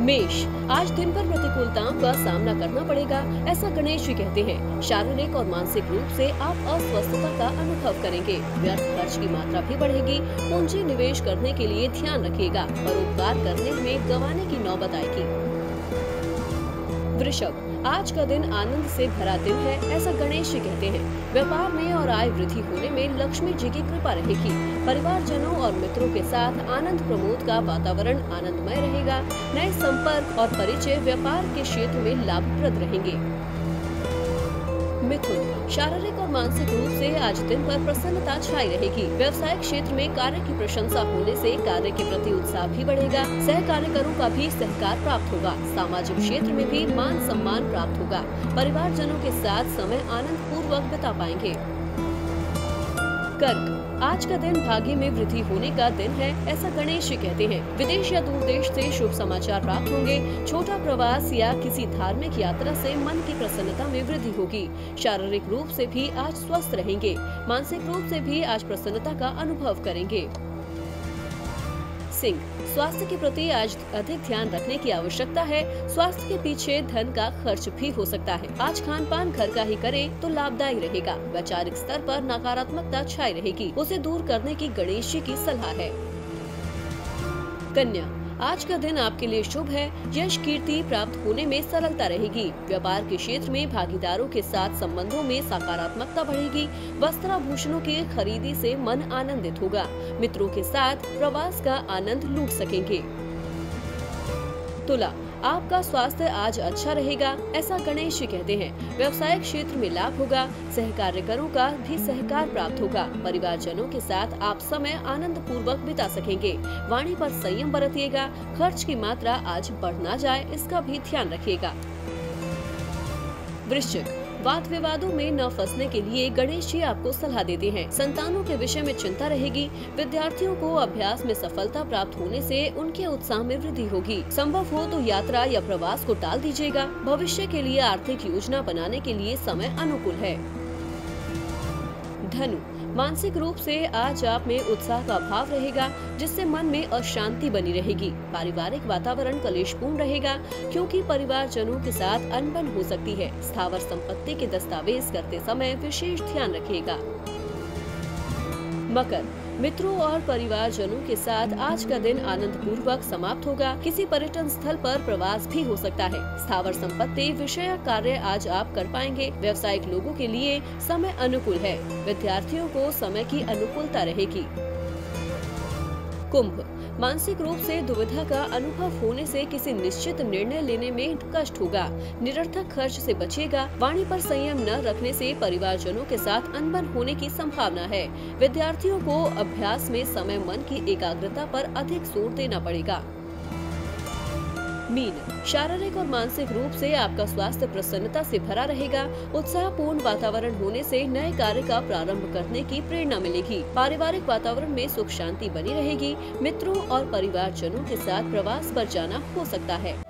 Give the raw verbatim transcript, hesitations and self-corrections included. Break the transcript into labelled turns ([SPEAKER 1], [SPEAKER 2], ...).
[SPEAKER 1] मेष, आज दिन भर प्रतिकूलताओं का सामना करना पड़ेगा, ऐसा गणेश जी कहते हैं। शारीरिक और मानसिक रूप से आप अस्वस्थता का अनुभव करेंगे। व्यर्थ खर्च की मात्रा भी बढ़ेगी। पूंजी निवेश करने के लिए ध्यान रखिएगा। परोपकार करने में गंवाने की नौबत आएगी। वृषभ, आज का दिन आनंद से भरा दिन है, ऐसा गणेश जी कहते हैं। व्यापार में और आय वृद्धि होने में लक्ष्मी जी की कृपा रहेगी। परिवारजनों और मित्रों के साथ आनंद प्रमोद का वातावरण आनंदमय रहेगा। नए संपर्क और परिचय व्यापार के क्षेत्र में लाभप्रद रहेंगे। मिथुन, शारीरिक और मानसिक रूप से आज दिन पर प्रसन्नता छाई रहेगी। व्यवसायिक क्षेत्र में कार्य की प्रशंसा होने से कार्य के प्रति उत्साह भी बढ़ेगा। सहकार्यकरों का भी सहकार प्राप्त होगा। सामाजिक क्षेत्र में भी मान सम्मान प्राप्त होगा। परिवारजनों के साथ समय आनंद पूर्वक बिता पाएंगे। कर्क, आज का दिन भाग्य में वृद्धि होने का दिन है, ऐसा गणेश जी कहते हैं। विदेश या दूर देश से शुभ समाचार प्राप्त होंगे। छोटा प्रवास या किसी धार्मिक यात्रा से मन की प्रसन्नता में वृद्धि होगी। शारीरिक रूप से भी आज स्वस्थ रहेंगे। मानसिक रूप से भी आज प्रसन्नता का अनुभव करेंगे। सिंह, स्वास्थ्य के प्रति आज अधिक ध्यान रखने की आवश्यकता है। स्वास्थ्य के पीछे धन का खर्च भी हो सकता है। आज खान पान घर का ही करें तो लाभदायी रहेगा। वैचारिक स्तर पर नकारात्मकता छाई रहेगी, उसे दूर करने की गणेश जी की सलाह है। कन्या, आज का दिन आपके लिए शुभ है। यश कीर्ति प्राप्त होने में सरलता रहेगी। व्यापार के क्षेत्र में भागीदारों के साथ संबंधों में सकारात्मकता बढ़ेगी। वस्त्राभूषणों की खरीदी से मन आनंदित होगा। मित्रों के साथ प्रवास का आनंद लूट सकेंगे। तुला, आपका स्वास्थ्य आज अच्छा रहेगा, ऐसा गणेश जी कहते हैं। व्यवसायिक क्षेत्र में लाभ होगा। सहकार्यकरों का भी सहकार प्राप्त होगा। परिवारजनों के साथ आप समय आनंद पूर्वक बिता सकेंगे। वाणी पर संयम बरतिएगा। खर्च की मात्रा आज बढ़ ना जाए, इसका भी ध्यान रखिएगा। वृश्चिक, वाद विवादों में न फंसने के लिए गणेश जी आपको सलाह देते हैं। संतानों के विषय में चिंता रहेगी। विद्यार्थियों को अभ्यास में सफलता प्राप्त होने से उनके उत्साह में वृद्धि होगी। संभव हो तो यात्रा या प्रवास को टाल दीजिएगा। भविष्य के लिए आर्थिक योजना बनाने के लिए समय अनुकूल है। धनु, मानसिक रूप से आज आप में उत्साह का भाव रहेगा, जिससे मन में अशांति बनी रहेगी। पारिवारिक वातावरण कलेशपूर्ण रहेगा, क्योंकि परिवारजनों के साथ अनबन हो सकती है। स्थावर संपत्ति के दस्तावेज करते समय विशेष ध्यान रखिएगा। मकर, मित्रों और परिवारजनों के साथ आज का दिन आनंद पूर्वक समाप्त होगा। किसी पर्यटन स्थल पर प्रवास भी हो सकता है। स्थावर संपत्ति विषय कार्य आज आप कर पाएंगे। व्यावसायिक लोगों के लिए समय अनुकूल है। विद्यार्थियों को समय की अनुकूलता रहेगी। कुंभ, मानसिक रूप से दुविधा का अनुभव होने से किसी निश्चित निर्णय लेने में कष्ट होगा। निरर्थक खर्च से बचिएगा। वाणी पर संयम न रखने से परिवारजनों के साथ अनबन होने की संभावना है। विद्यार्थियों को अभ्यास में समय मन की एकाग्रता पर अधिक जोर देना पड़ेगा। मीन, शारीरिक और मानसिक रूप से आपका स्वास्थ्य प्रसन्नता से भरा रहेगा। उत्साहपूर्ण वातावरण होने से नए कार्य का प्रारंभ करने की प्रेरणा मिलेगी। पारिवारिक वातावरण में सुख शांति बनी रहेगी। मित्रों और परिवारजनों के साथ प्रवास पर जाना हो सकता है।